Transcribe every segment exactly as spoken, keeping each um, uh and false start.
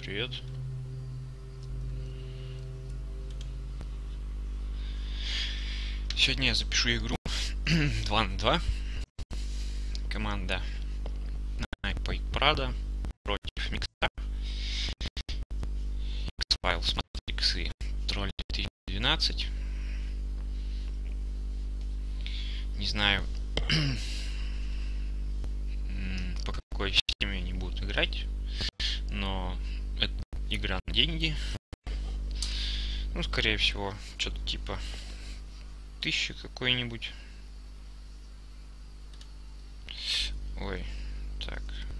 привет. Сегодня я запишу игру два на два. Команда Найпой Прада против Микса. X-Files, Matrix и Тролль две тысячи двенадцать. Не знаю, по какой системе они будут играть, но это игра на деньги. Ну, скорее всего, что-то типа тысячи какой-нибудь. Ой, так.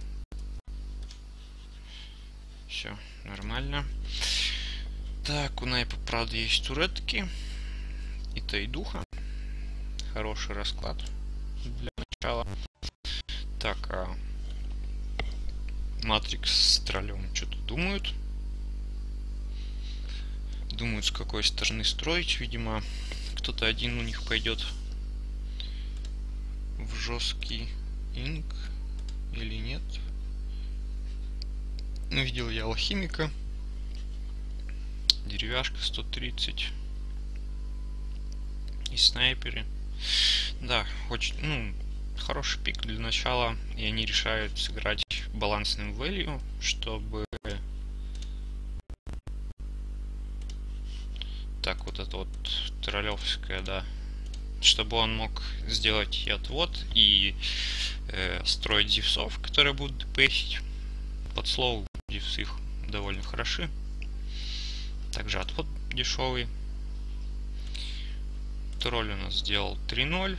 Все нормально. Так, у Найпа, правда, есть туретки и Тайдуха. Хороший расклад для начала. Так, а Матрикс с троллем что-то думают. Думают, с какой стороны строить. Видимо, кто-то один у них пойдет в жесткий инк или нет. Ну, видел я алхимика. Деревяшка сто тридцать. И снайперы. Да, очень, ну, хороший пик для начала. И они решают сыграть балансным value, чтобы... Так, вот это вот троллевская, да. Чтобы он мог сделать и отвод, и э, строить дивсов, которые будут депессить. Под слово дивсы их довольно хороши. Также отвод дешевый. Тролль у нас сделал три ноль.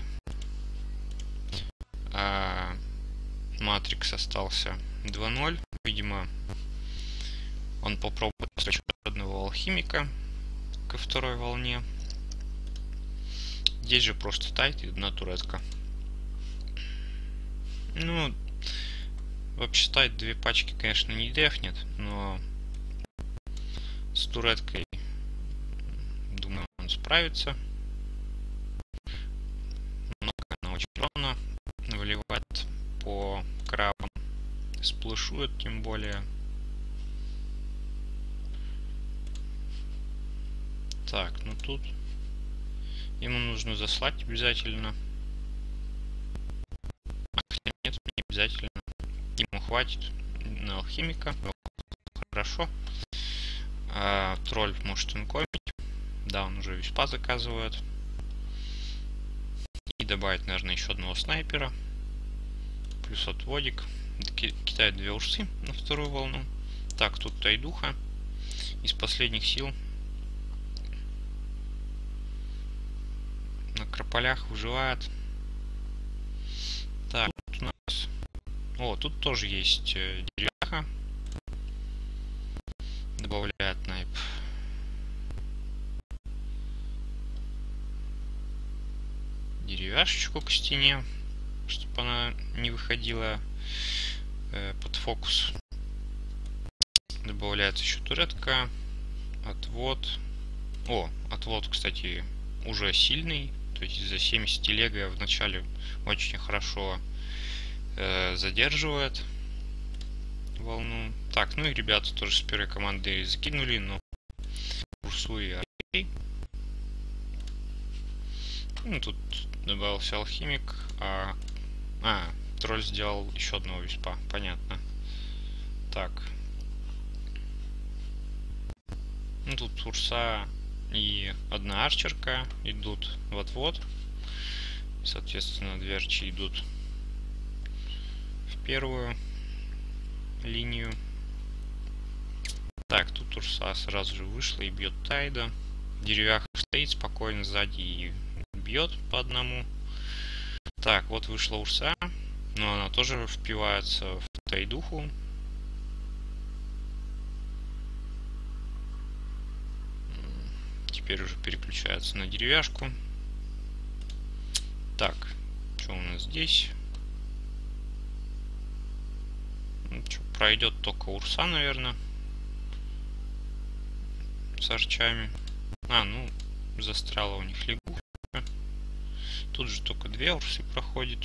А Матрикс остался два ноль. Видимо, он попробует еще одного алхимика ко второй волне. Здесь же просто тайт и одна туретка. Ну, вообще тайт две пачки, конечно, не дефнет, но с туреткой, думаю, он справится. Много она очень ровно выливает по крабам. Сплэшует, тем более. Так, ну тут ему нужно заслать обязательно. А, хотя нет, не обязательно. Ему хватит на алхимика. Хорошо. А, тролль может инкомить. Да, он уже виспа заказывает. И добавить, наверное, еще одного снайпера. Плюс отводик. Кидает две урсы на вторую волну. Так, тут Тайдуха. Из последних сил. На Крополях выживает. Так, тут у нас... О, тут тоже есть деревяха. Добавляет Найп. Деревяшечку к стене, чтобы она не выходила э, под фокус. Добавляется еще туретка. Отвод. О, отвод, кстати, уже сильный. То есть за семьдесят телега в начале очень хорошо э, задерживает волну. Так, ну и ребята тоже с первой команды закинули, но Урсу и Арей. Ну, тут добавился алхимик, а... а, тролль сделал еще одного виспа, понятно. Так. Ну, тут Урса и одна арчерка идут в отвод. Соответственно, две арчи идут в первую линию. Так, тут Урса сразу же вышла и бьет Тайда. Деревяха стоит спокойно сзади и бьет по одному. Так, вот вышла Урса, но она тоже впивается в Тайдуху. Теперь уже переключается на деревяшку. Так, что у нас здесь? Ну, что, пройдет только Урса, наверное. С арчами. А, ну, застряла у них лягушка. Тут же только две урсы проходит.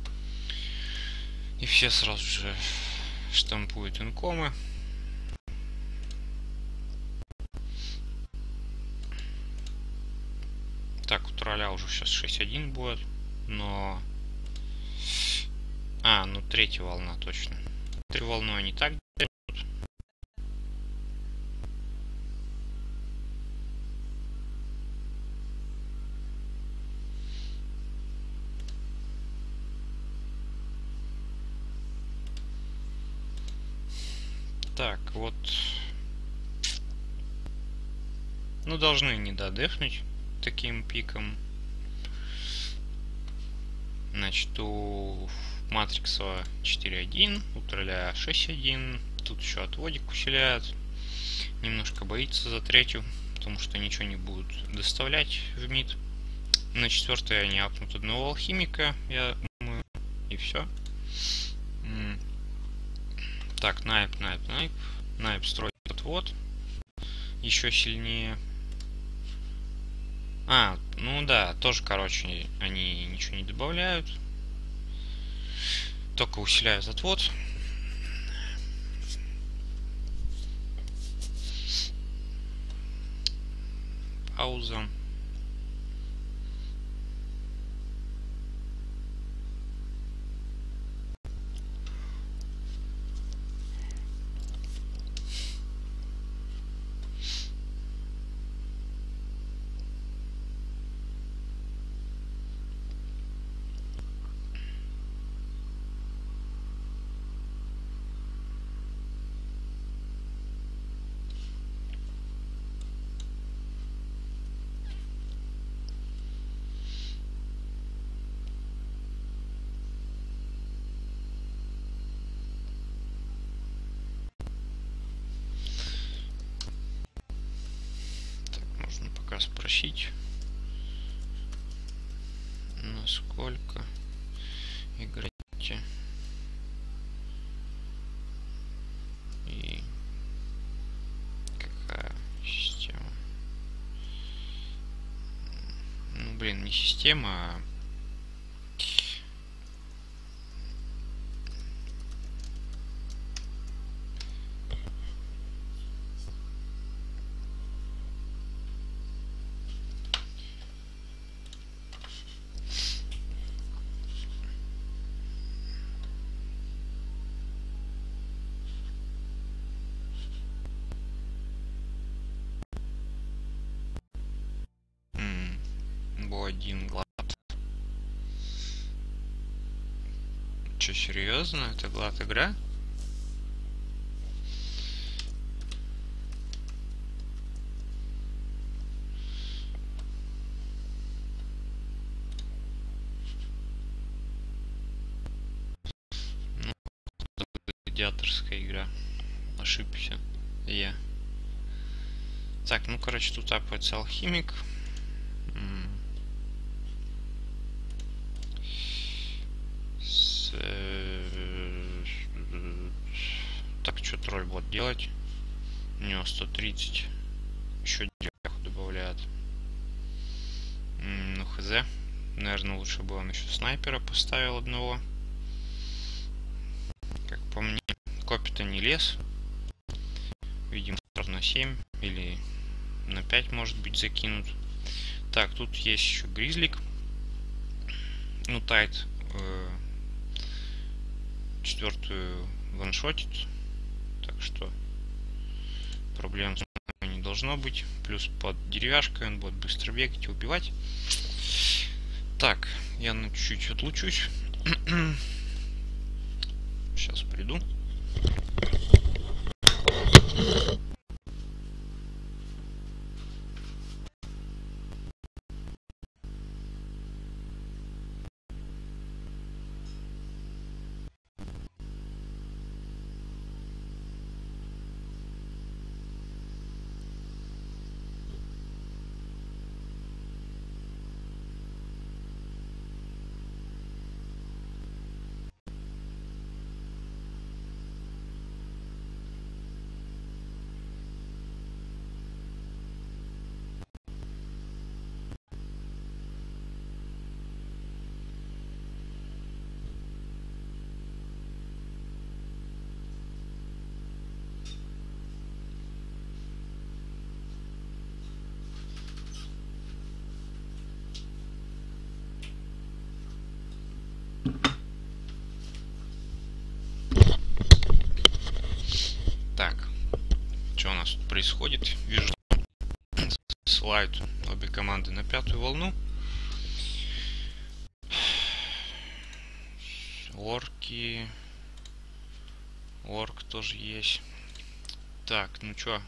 И все сразу же штампуют инкомы. короля уже сейчас шесть один будет, но... А, ну третья волна, точно. Третью волну они так делают. Так, вот... Ну, должны не додефнуть таким пиком. Значит, у Матриксова четыре один, у Тролля шесть один. Тут еще отводик усиляет. Немножко боится за третью, потому что ничего не будут доставлять в мид. На четвертой они апнут одного алхимика, я думаю, и все. Так, найп, найп, найп. Найп строит отвод. Еще сильнее. А, ну да, тоже, короче, они ничего не добавляют. Только усиляют отвод. Пауза. Спросить, насколько играете и какая система. Ну, блин, не система, а один глад. Че, серьезно? Это глад игра? Ну, гладиаторская игра. Ошибся я. Так, ну короче, тут апается алхимик. Так, что тролль будет делать? У него сто тридцать. Еще девятку добавляет. Ну, хз. Наверное, лучше бы он еще снайпера поставил одного. Как по мне, копи-то не лез. Видимо, на семь или на пять может быть закинут. Так, тут есть еще гризлик. Ну, тайт э, четвертую ваншотит. Так что проблем не должно быть. Плюс под деревяшкой он будет быстро бегать и убивать. Так, я на чуть-чуть отлучусь. Сейчас приду. Так, что у нас тут происходит? Вижу, ссылают обе команды на пятую волну. Орки. Орк тоже есть. Так, ну чё?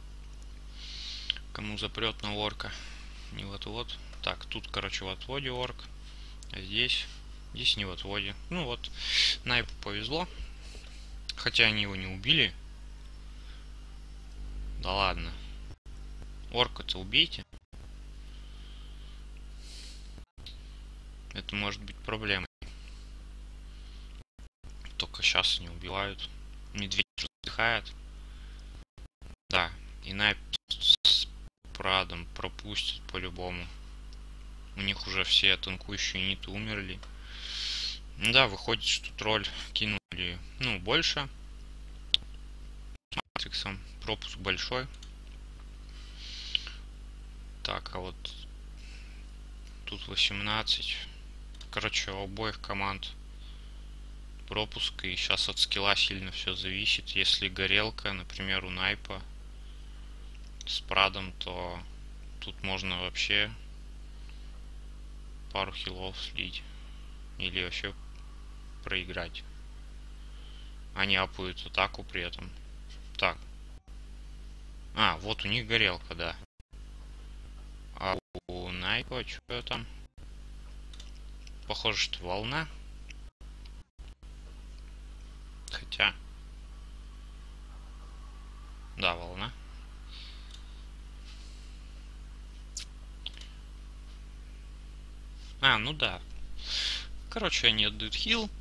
Кому запрет на орка? Не в отвод. Так, тут, короче, в отводе орк. А здесь... Здесь не в отводе. Ну вот, Найпу повезло. Хотя они его не убили. Да ладно. Орка-то убейте. Это может быть проблемой. Только сейчас не убивают. Медведь вздыхает. Да, и Найп с Прадом пропустят по-любому. У них уже все танкующие ниты умерли. Да, выходит, что тролль кинули, ну, больше. С Матриксом. Пропуск большой. Так, а вот тут восемнадцать. Короче, у обоих команд пропуск. И сейчас от скилла сильно все зависит. Если горелка, например, у Найпа с Прадом, то тут можно вообще пару хилов слить. Или вообще проиграть. Они апают атаку при этом. Так. А, вот у них горелка, да. А у Найпа что там? Похоже, что волна. Хотя... Да, волна. А, ну да. Короче, они отдают хил.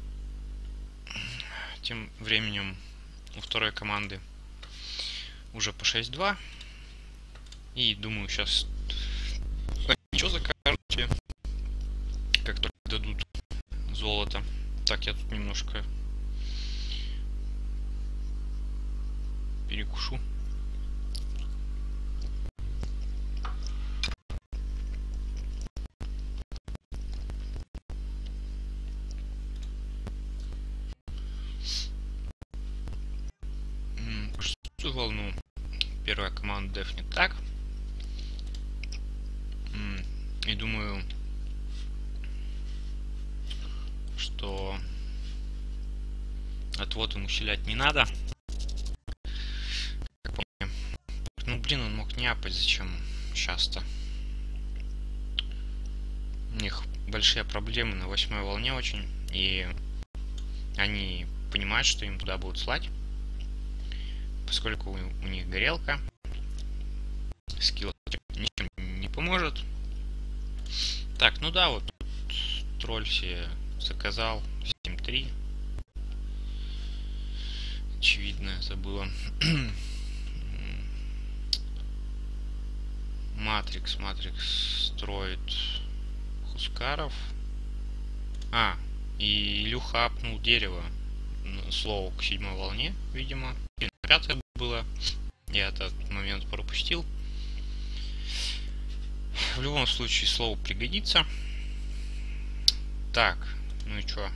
Тем временем у второй команды уже по шесть два. И думаю, сейчас ничего закажете, как только дадут золото. Так, я тут немножко перекушу. Шестую волну первая команда дефнет так. И думаю, что отвод им усилять не надо. Как по мне. Ну блин, он мог не апать, зачем часто. У них большие проблемы на восьмой волне очень. И они понимают, что им туда будут слать. Поскольку у них горелка. Скилл ничем не поможет. Так, ну да, вот тролль себе заказал семь три. Очевидно, это было. Матрикс, Матрикс строит Хускаров. А, и Илюха апнул дерево. Слово к седьмой волне, видимо. И на пятой было. Я этот момент пропустил. В любом случае слово пригодится. Так, ну и чё?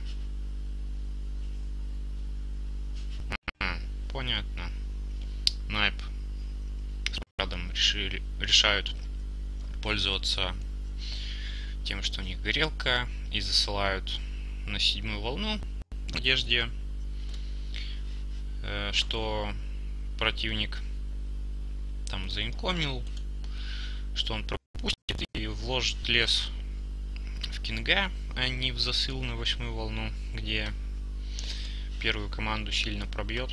А, понятно. Найп с Прадом решили, решают пользоваться тем, что у них горелка, и засылают на седьмую волну в надежде, э, что противник там заинкомил, что он пропустит и вложит лес в Кинга, а не в засыл на восьмую волну, где первую команду сильно пробьет.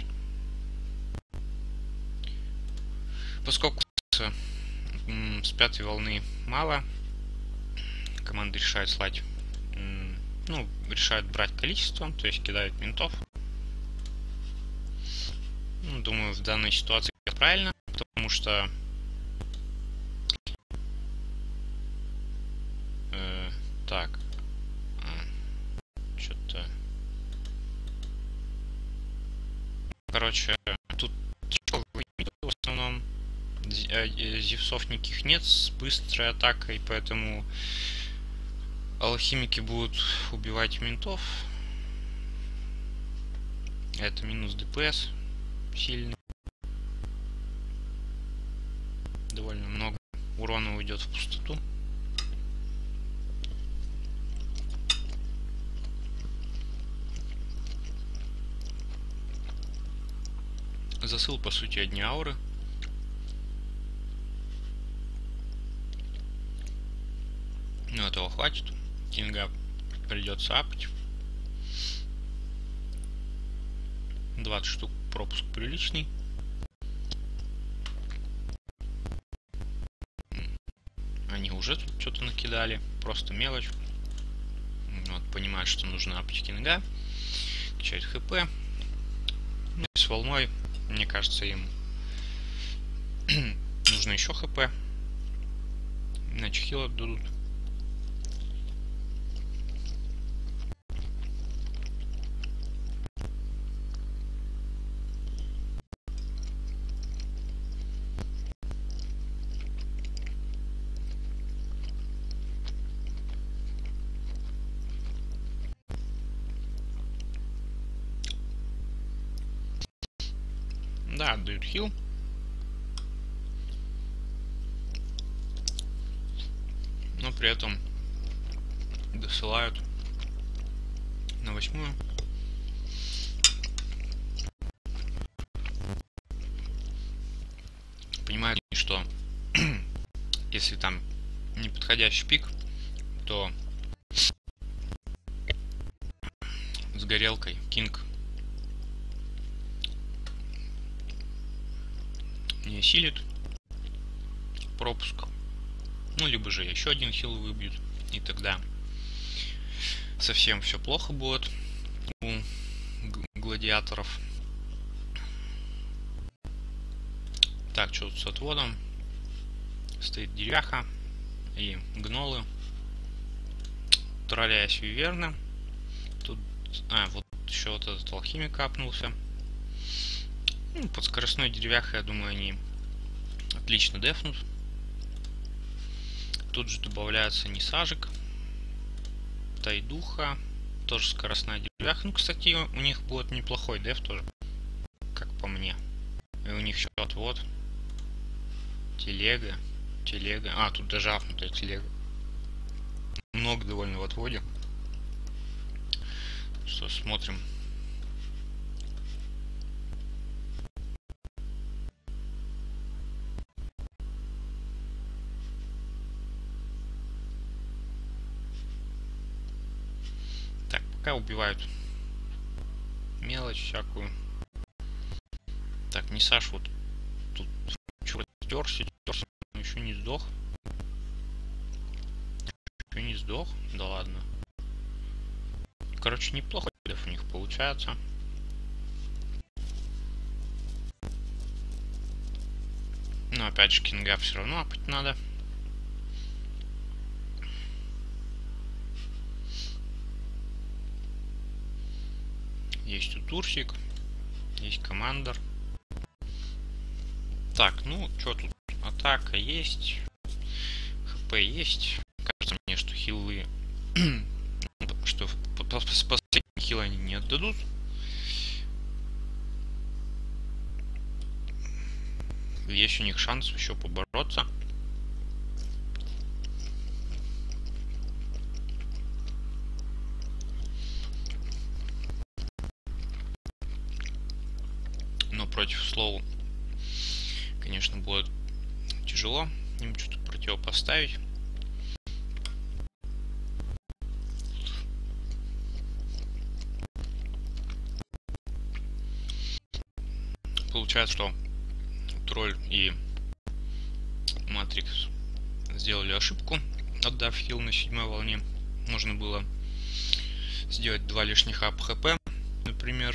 Поскольку с, с пятой волны мало, команды решают слать, ну, решают брать количеством, то есть кидают ментов. Ну, думаю, в данной ситуации это правильно, потому что э, так, а, что-то, короче, тут в основном зевсов никаких нет с быстрой атакой, поэтому алхимики будут убивать ментов. Это минус ДПС. сильный. Довольно много урона уйдет в пустоту. Засыл, по сути, одни ауры. Ну, этого хватит. Кинга придется апать. двадцать штук, пропуск приличный. Они уже тут что-то накидали. Просто мелочь. Вот, понимают, что нужно апать кинга. Качать хп. Ну, с волной, мне кажется, им нужно еще хп. Иначе хил отдадут. Да, отдают хил. Но при этом досылают на восьмую. Понимают, что если там неподходящий пик, то с горелкой Кинг не осилит пропуск. Ну, либо же еще один хил выбьют, и тогда совсем все плохо будет у гладиаторов. Так, что тут с отводом? Стоит деряха и гнолы. Тролляясь виверны. Тут, а, вот еще вот этот алхимик капнулся. Ну, под скоростной деревяхой, я думаю, они отлично дефнут. Тут же добавляется несажик, тайдуха, тоже скоростная деревяха. Ну, кстати, у них будет неплохой деф тоже, как по мне. И у них еще отвод. Телега. Телега. А, тут даже афнутая телега. Много довольно в отводе. Что, смотрим. Так, пока убивают мелочь всякую. Так, не Саш, вот тут чего терся, терся, но еще не сдох. Еще не сдох? Да ладно. Короче, неплохо деф у них получается. Но опять же, кинга все равно апать надо. Есть тут Урсик, есть командор. Так, ну, что тут? Атака есть, хп есть. Кажется мне, что хилы, что с последнего хила они не отдадут. Есть у них шанс еще побороться. Но против Слоу, конечно, будет тяжело им что-то противопоставить. Получается, что Тролль и Матрикс сделали ошибку, отдав хил на седьмой волне. Можно было сделать два лишних ап хп, например,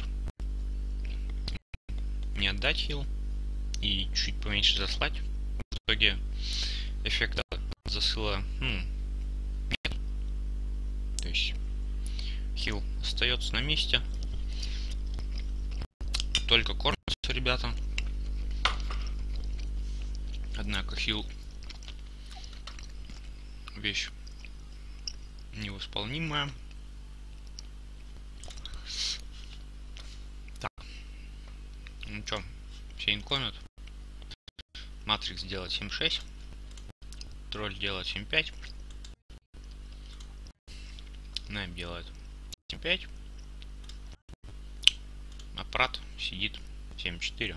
не отдать хил и чуть поменьше заслать. В итоге эффекта засыла, ну, нет. То есть хил остается на месте. Только кормятся ребята. Однако хил вещь невосполнимая. Так. Ну чё, все инкомят. Матрикс делает семь шесть. Тролль делает семь пять. Найм делает семь пять. А Прат сидит семь четыре.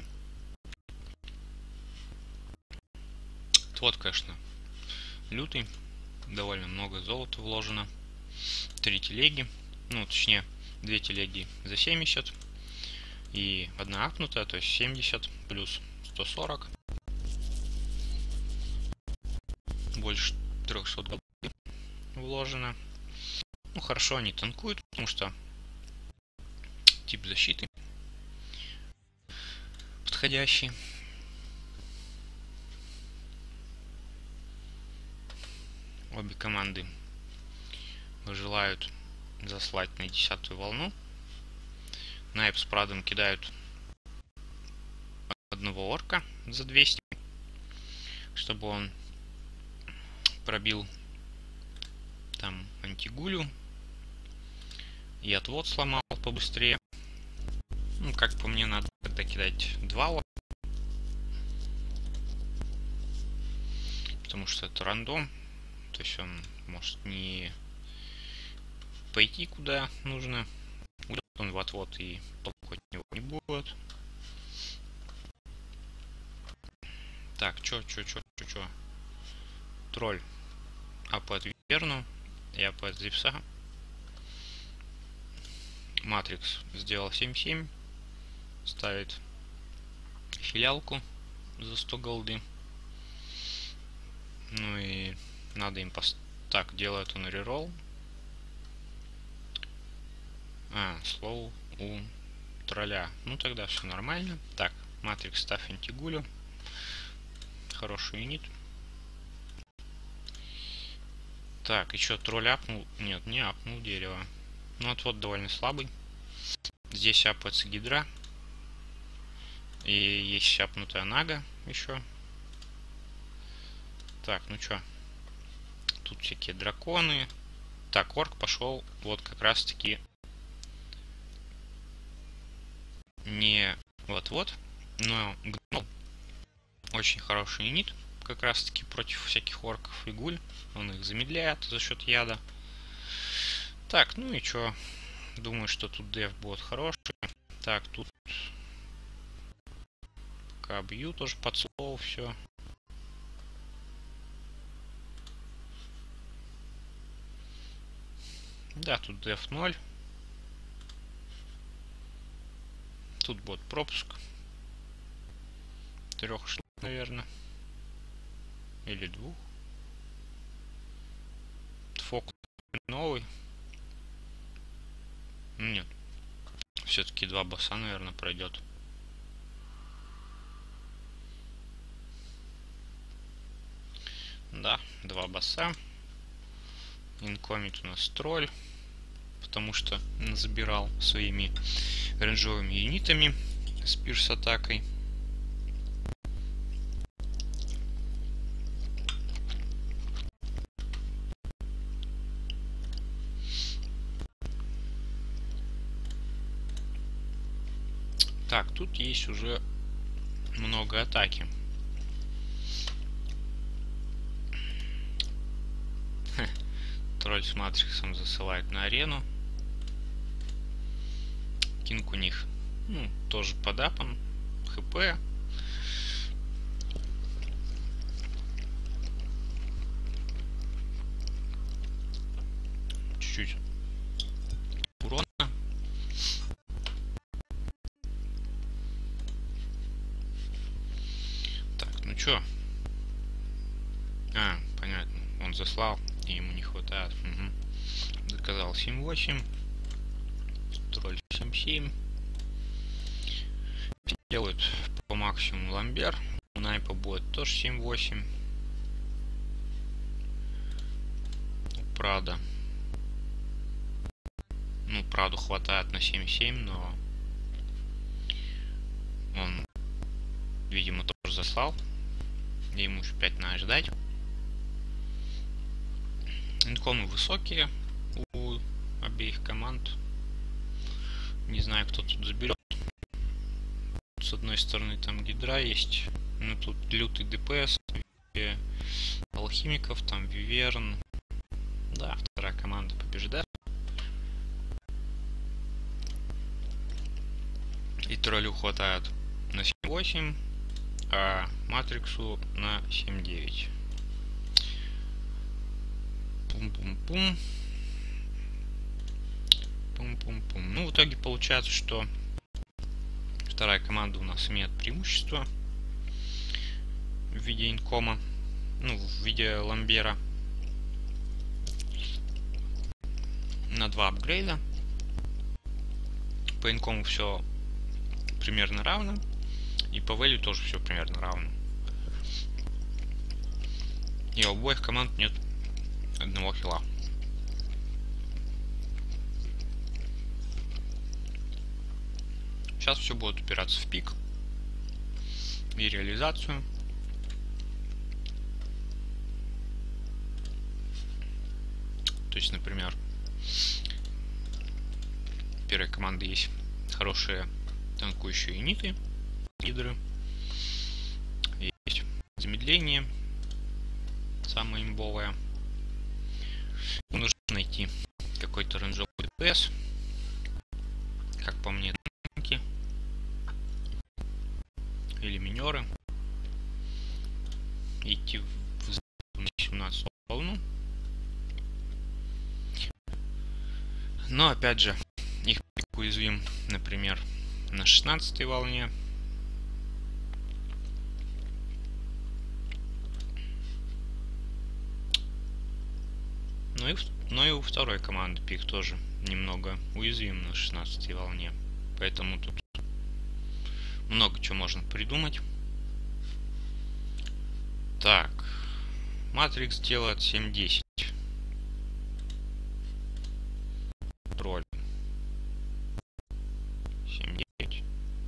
Вот, конечно, лютый. Довольно много золота вложено. Три телеги. Ну, точнее, две телеги за семьдесят. И одна апнутая, то есть семьдесят плюс сто сорок. Больше трехсот голды вложено. Ну, хорошо они танкуют, потому что тип защиты подходящий. Обе команды желают заслать на десятую волну. Найп с Прадом кидают одного орка за двести, чтобы он пробил там антигулю и отвод сломал побыстрее. Ну, как по мне, надо тогда кидать два орка, потому что это рандом. То есть он может не пойти куда нужно, уйдет он в отвод и толку от него не будет. Так, чё, чё, чё, чё, чё. Тролль апает Верну, я апает Зевса. Матрикс сделал семь семь, ставит филиалку за сто голды. Ну и надо им пост... Так, делает он реролл. А, слоу у тролля. Ну тогда все нормально. Так, Матрикс ставь антигулю. Хороший юнит. Так, еще тролль апнул. Нет, не апнул дерево. Ну отвод довольно слабый. Здесь апается гидра. И есть апнутая нага еще. Так, ну чё. Тут всякие драконы. Так, орк пошел вот как раз таки не вот-вот, но гнол очень хороший юнит, как раз таки против всяких орков и гуль. Он их замедляет за счет яда. Так, ну и чё. Думаю, что тут деф будет хороший. Так, тут пока бью тоже под слоу все. Да, тут деф ноль. Тут будет пропуск. Трех штук, наверное. Или двух. Фокус новый. Нет. Все-таки два босса, наверное, пройдет. Да, два босса. Инкомит у нас тролль, потому что забирал своими рейнджовыми юнитами с пирс атакой. Так, тут есть уже много атаки. Тролль с Матриксом засылает на арену. Кинг у них, ну, тоже под апом. ХП. Чуть-чуть урона. Так, ну чё? А, понятно. Он заслал, и ему не хватает. Угу. Заказал семь восемь. Тролль семь семь. Делают по максимуму ламбер. У Найпа будет тоже семь восемь. У Прада. Ну, Праду хватает на семь семь, но он, видимо, тоже заслал. И ему еще пять надо ждать. Инкомы высокие у обеих команд. Не знаю, кто тут заберет. с одной стороны там гидра есть, ну тут лютый ДПС, алхимиков, там виверн. Да, вторая команда побеждает. И троллю хватает на семь восемь, а матриксу на семь девять. Пум-пум-пум. Пум-пум-пум. Ну, в итоге получается, что вторая команда у нас имеет преимущество в виде инкома, ну, в виде ламбера на два апгрейда. По инкому все примерно равно, и по value тоже все примерно равно. И у обоих команд нет одного хила. Сейчас все будет упираться в пик и реализацию. То есть, например, у первой команды есть хорошие танкующие юниты, гидры. Есть замедление, самое имбовое. Нужно найти какой-то рейнджовый ДПС. Как по мне, танки или минеры. Идти в семнадцатую волну. Но опять же, их пик уязвим, например, на шестнадцатой волне. Ну и, но и у второй команды пик тоже немного уязвим на шестнадцатой волне. Поэтому тут много чего можно придумать. Так. Матрикс делает семь десять. Тролль. семь девять.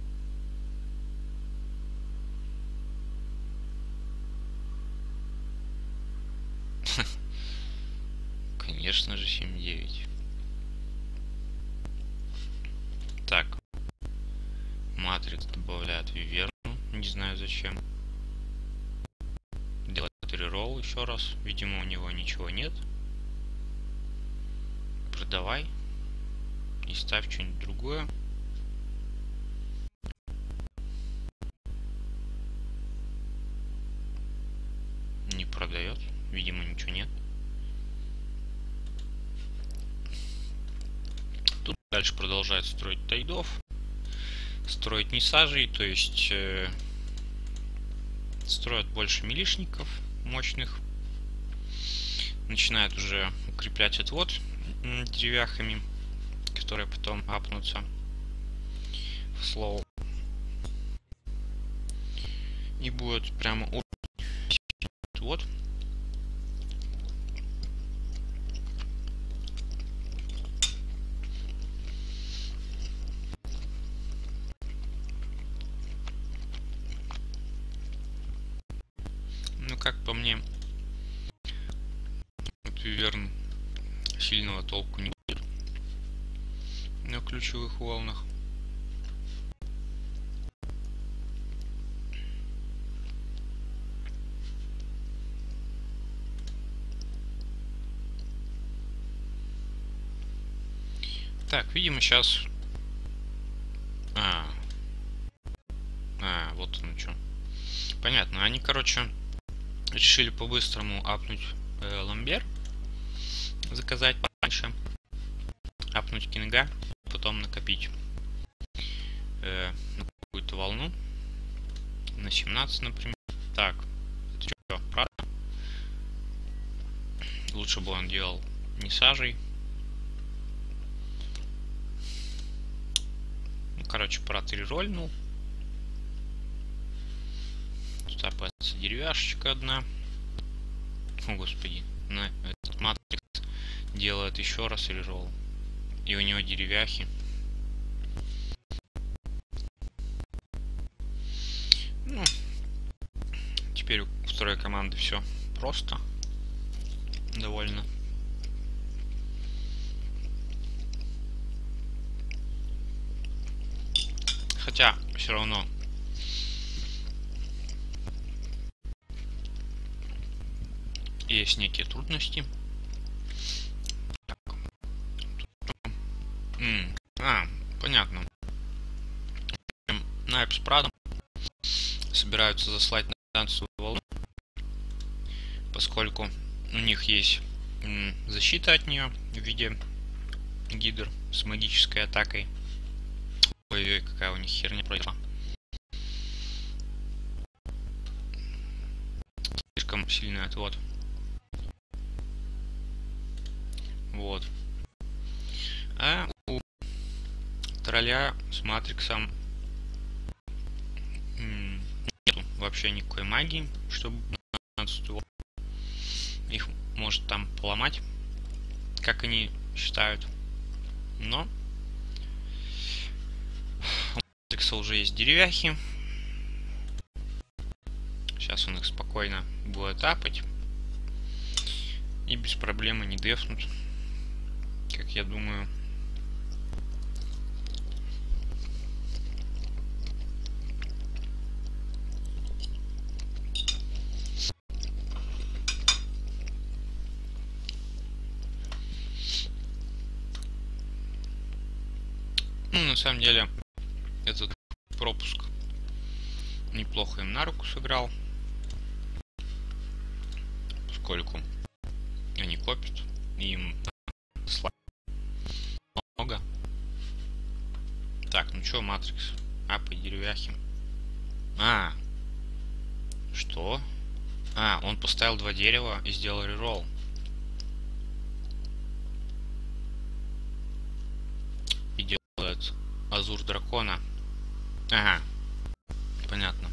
Конечно же, семь девять. Так. Матрикс добавляет виверну. Не знаю зачем. Делает реролл еще раз. Видимо, у него ничего нет. Продавай. И ставь что-нибудь другое. Не продает. Видимо, ничего нет. Тут дальше продолжает строить тайдов. Строить не сажей, то есть э, строят больше милишников мощных. Начинает уже укреплять отвод деревяхами, которые потом апнутся в слоу. И будет прямо вот. Ну, как по мне, вот виверн сильного толку не будет на ключевых волнах. Так, видимо, сейчас... А, а вот оно что. Понятно. Они, короче, решили по-быстрому апнуть э, ламбер. Заказать пораньше. Апнуть кинга. Потом накопить э, на какую-то волну. На семнадцать, например. Так, это что, правда? Лучше бы он делал не сажей. Короче, про три рольнул. Тут опять деревяшечка одна. О, господи. На этот матрикс делает еще раз реролл. И у него деревяхи. Ну, теперь у второй команды все просто. Довольно. Хотя, все равно есть некие трудности. М, А, понятно. Найп с Прадом собираются заслать на станцию волну, поскольку у них есть м, защита от нее в виде гидр с магической атакой. Ой-ой, какая у них херня произошла. Слишком сильный отвод. Вот. А у тролля с Матриксом м, нету вообще никакой магии, чтобы их может там поломать, как они считают. Но у Матрикса уже есть деревяхи. Сейчас он их спокойно будет апать. И без проблем не дефнут, как я думаю. Ну, на самом деле, этот пропуск неплохо им на руку сыграл, поскольку они копят, и им много. Так, ну чё, Матрикс? Апай деревяхи. А, что? А, он поставил два дерева и сделал реролл. И делает азур дракона. Ага, понятно.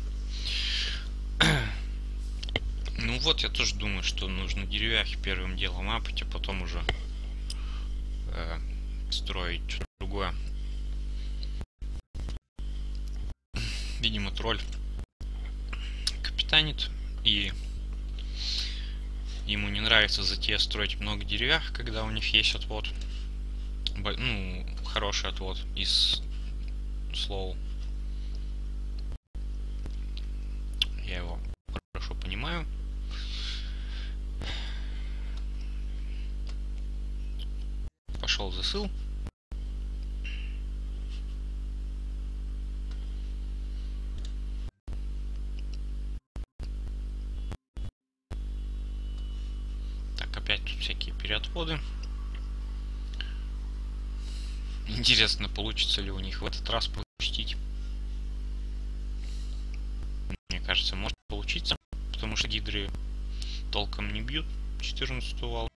Ну вот, я тоже думаю, что нужно деревяхи первым делом апать, а потом уже э, строить что-то другое. Видимо, тролль капитанит, и ему не нравится затея строить много деревьев, когда у них есть отвод. Ну, хороший отвод из слоу. Я его хорошо понимаю. Пошел засыл. Так, опять тут всякие переотводы. Интересно, получится ли у них в этот раз получить. Мне кажется, может получиться, потому что гидры толком не бьют четырнадцатую волну.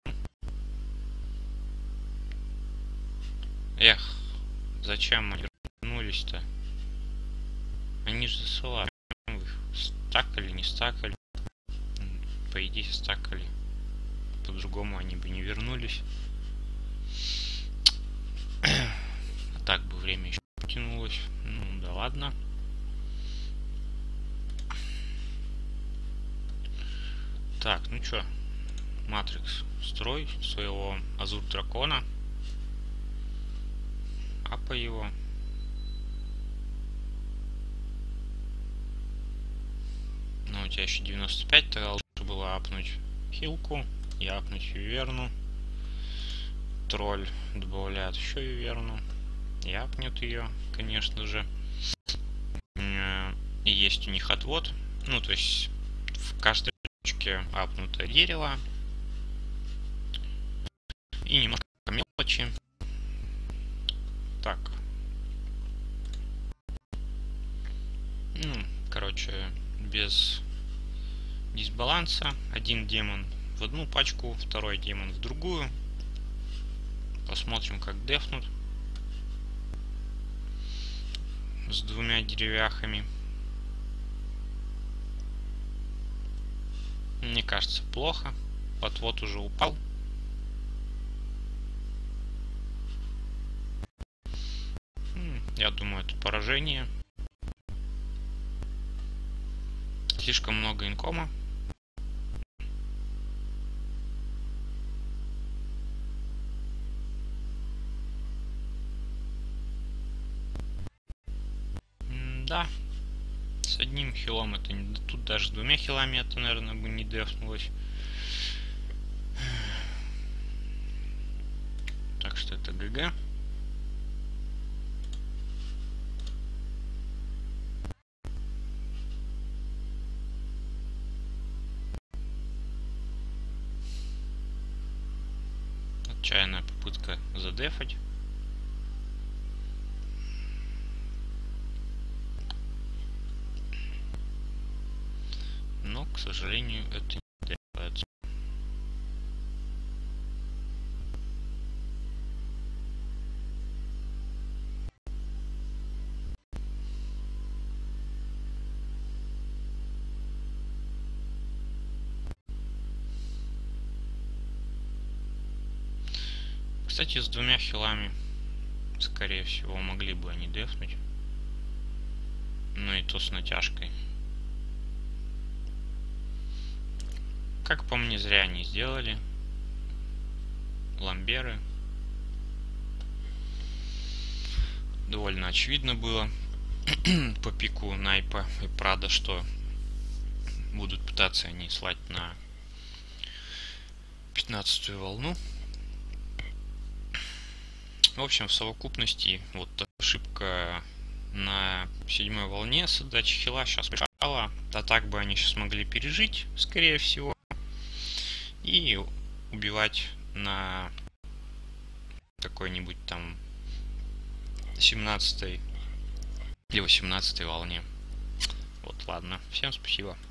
Эх, зачем они вернулись-то? Они же засылали. Стакали, не стакали. По идее, стакали. По-другому они бы не вернулись. А так бы время еще потянулось. Ну да ладно. Так, ну чё, Матрикс, строй своего азур дракона. Апа его. Ну, у тебя еще девяносто пять, тогда лучше было апнуть хилку и апнуть виверну. Тролль добавляет еще виверну. И апнет ее, конечно же. И есть у них отвод. Ну, то есть в каждой точке апнутое дерево. И немножко мелочи. Так. Ну, короче, без дисбаланса. Один демон в одну пачку, второй демон в другую. Посмотрим, как дефнут. С двумя деревяхами. Мне кажется, плохо. Отвод уже упал. Я думаю, это поражение. Слишком много инкома. Да. С одним хилом это не... Тут даже с двумя хилами это, наверное, бы не дефнулось. это ГГ. Отчаянная попытка задефать. Но, к сожалению, это не дефается. Кстати, с двумя хилами, скорее всего, могли бы они дефнуть. Но и то с натяжкой. Как по мне, зря они сделали. Ламберы. Довольно очевидно было по пику Найпа и Прада, что будут пытаться они слать на пятнадцатую волну. В общем, в совокупности вот ошибка на седьмой волне с отдачей хила сейчас мешала. А так бы они сейчас могли пережить, скорее всего, и убивать на какой-нибудь там семнадцатой или восемнадцатой волне. Вот, ладно. Всем спасибо.